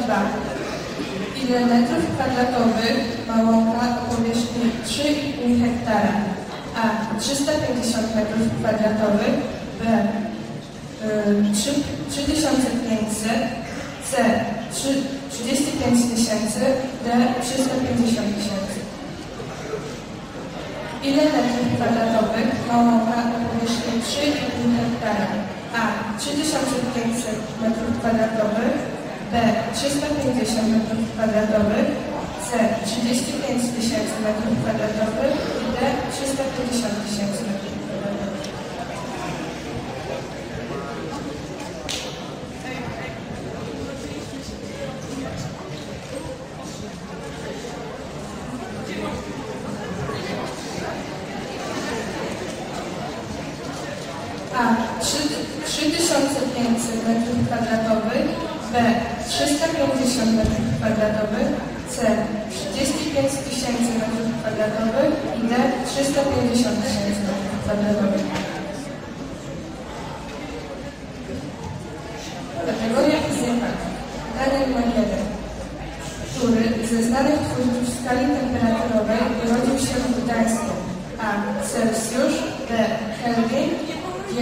2. Ile metrów kwadratowych ma łąka o powierzchni 3,5 hektara? A. 350 metrów kwadratowych. B. 3500. C. 35 tysięcy. D. 350 tysięcy. Ile metrów kwadratowych ma łąka o powierzchni 3,5 hektara? A. 3500 metrów kwadratowych. B. 350 metrów kwadratowych. C. 35 tysięcy metrów kwadratowych. I D. 350 tysięcy metrów kwadratowych. A. 3500 metrów kwadratowych. B. 350 metrów kwadratowych. C. 35 tysięcy metrów kwadratowych. I D. 350 tysięcy metrów kwadratowych. Kategoria fizyka. Pytanie numer 1. Który ze znanych twórców skali temperaturowej urodził się w Gdańsku? A. Celsjusz. B. Kelvin. G.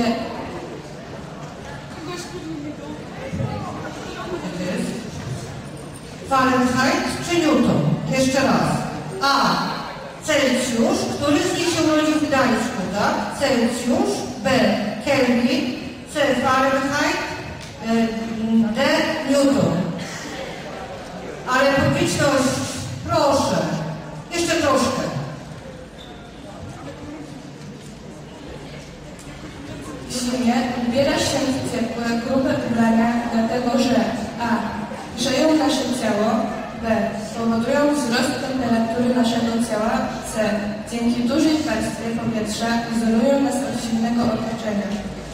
Fahrenheit czy Newton? Jeszcze raz. A. Celsjusz. Który z nich się urodził w Gdańsku, tak? Celsjusz. B. Kelvin. C. Fahrenheit. D. Newton. Ale publiczność, proszę. Jeszcze troszkę. W zimie ubiera się w ciepłe, grube ubrania, dlatego że A. Grzeją nasze ciało. B. Powodują wzrost temperatury naszego ciała. C. Dzięki dużej warstwie powietrza izolują nas od zimnego otoczenia.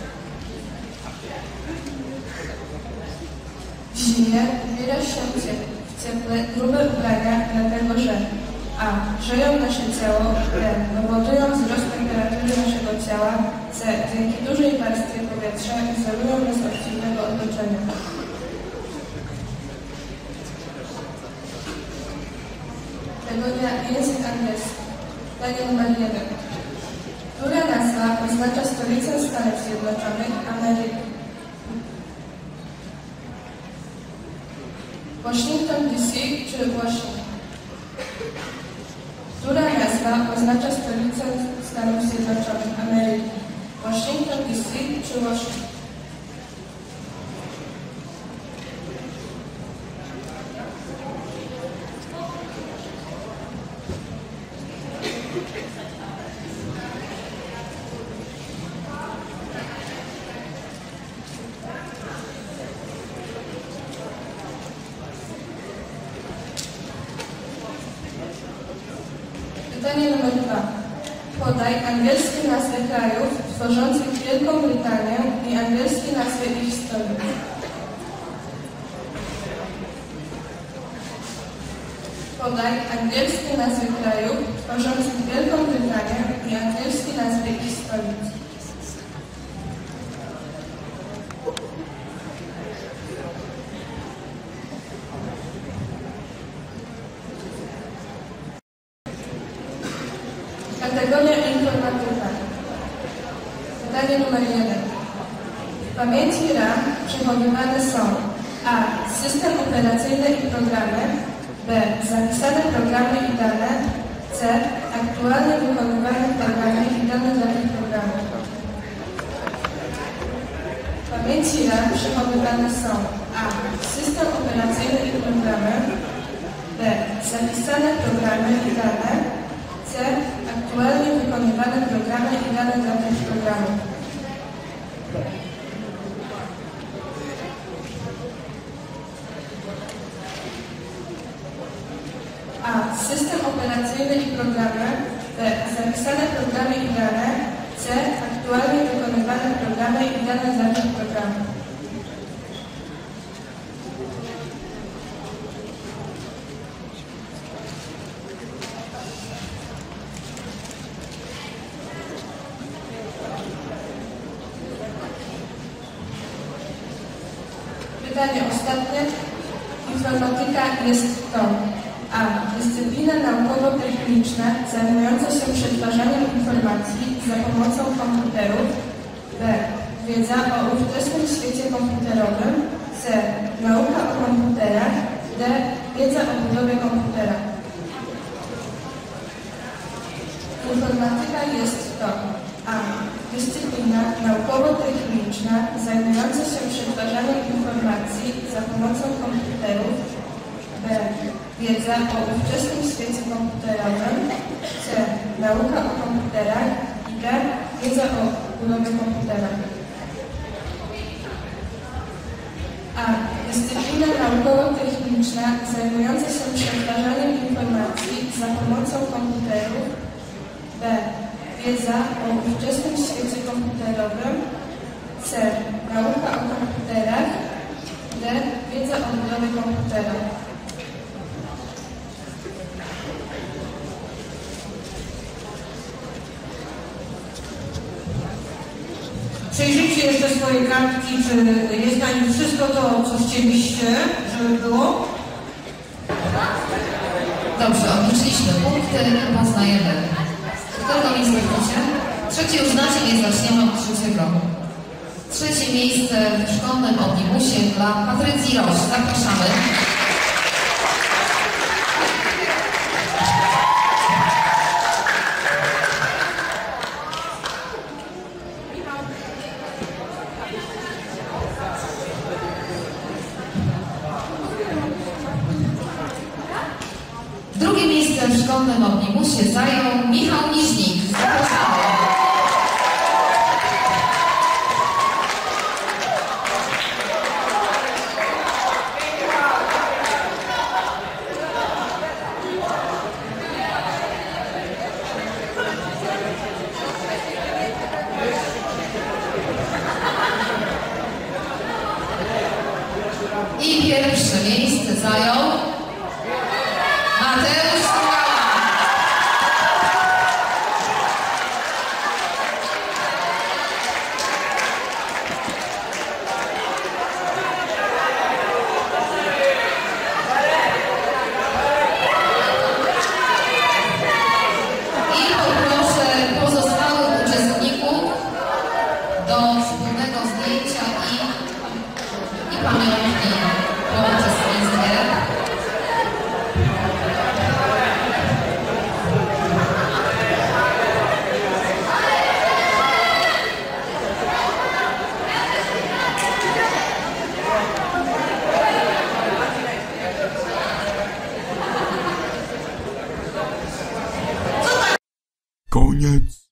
W zimie ubiera się w ciepłe, grube ubrania, dlatego że A. Grzeją nasze ciało. B. Powodują wzrost temperatury naszego ciała. C. Dzięki dużej warstwie powietrza izolują nas od zimnego otoczenia. Kategoria język angielski. Pytanie numer 1. Która nazwa oznacza stolicę Stanów Zjednoczonych Ameryki? Washington DC czy Washington? Która nazwa oznacza stolicę Stanów Zjednoczonych Ameryki? Washington DC czy Washington? Pytanie numer 2. Podaj angielskie nazwy krajów tworzących Wielką Brytanię i angielskie nazwy ich stolic. Podaj angielskie nazwy krajów tworzących Wielką Brytanię i angielskie nazwy ich stolic. Kategoria informatyczna. Pytanie numer 1. W pamięci RAM przechowywane są A. System operacyjny i programy. B. Zapisane programy i dane. C. Aktualnie wykonywane programy i dane dla tych programów. W pamięci RAM przechowywane są A. System operacyjny i programy. B. Zapisane programy i dane. C. Aktualnie wykonywane programy i dane dla tych programów. A. System operacyjny i programy. B. Zapisane programy i dane. C. Aktualnie wykonywane programy i dane dla tych programów. Pytanie ostatnie. Informatyka jest to a. Dyscyplina naukowo-techniczna zajmująca się przetwarzaniem informacji za pomocą komputerów. B. Wiedza o ówczesnym świecie komputerowym. C. Nauka o komputerach. D. Wiedza o budowie komputera. Informatyka jest to a. Dyscyplina naukowo-techniczna zajmująca się przetwarzaniem informacji za pomocą komputerów. B. Wiedza o ówczesnym świecie komputerowym. C. Nauka o komputerach. I D. Wiedza o budowie komputera. A. Dyscyplina naukowo-techniczna zajmująca się przetwarzaniem informacji za pomocą komputerów. B. Wiedza o ówczesnym świecie komputerowym. C. Nauka o komputerach. D. Wiedza o budowie komputera. Przejrzyjcie jeszcze swoje kartki, czy jest na nim wszystko to, co chcieliście, żeby było. Dobrze, odliczyliśmy punkty i poznajemy. Którego miejsca chcecie? Trzecie już znacie, więc zaczniemy od trzeciego. Trzecie miejsce w szkolnym omnibusie dla Patrycji Roś. Zapraszamy. Drugie miejsce w szkolnym omnibusie zajął Michał Miźnik. Zapraszamy. I pierwsze miejsce zajął Mateusz Skała. I poproszę pozostałych uczestników do wspólnego zdjęcia i pamiątki po uczestnictwie. Koniec.